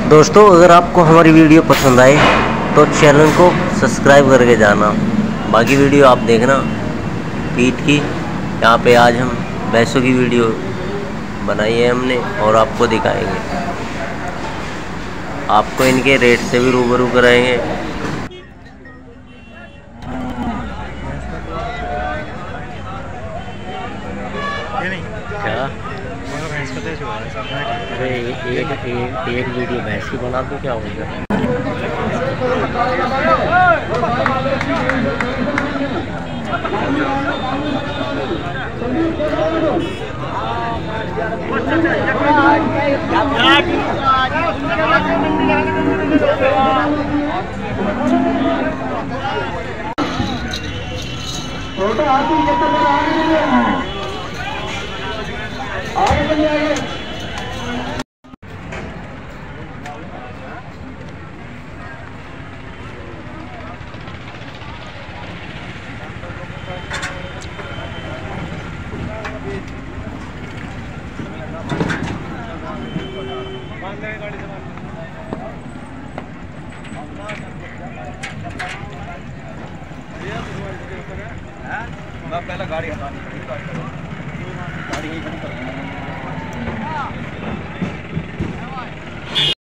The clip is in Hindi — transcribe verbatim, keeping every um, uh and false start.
दोस्तों, अगर आपको हमारी वीडियो पसंद आए तो चैनल को सब्सक्राइब करके जाना। बाकी वीडियो आप देखना पीठ की। यहाँ पे आज हम भैंसों की वीडियो बनाई है हमने और आपको दिखाएंगे। आपको इनके रेट से भी रूबरू कराएंगे। क्या अरे एक एक एक, एक वीडियो भैंस की बना दो, क्या होगा। पहले गाड़ी हटानी पड़ेगी, गाड़ी यही खड़ी कर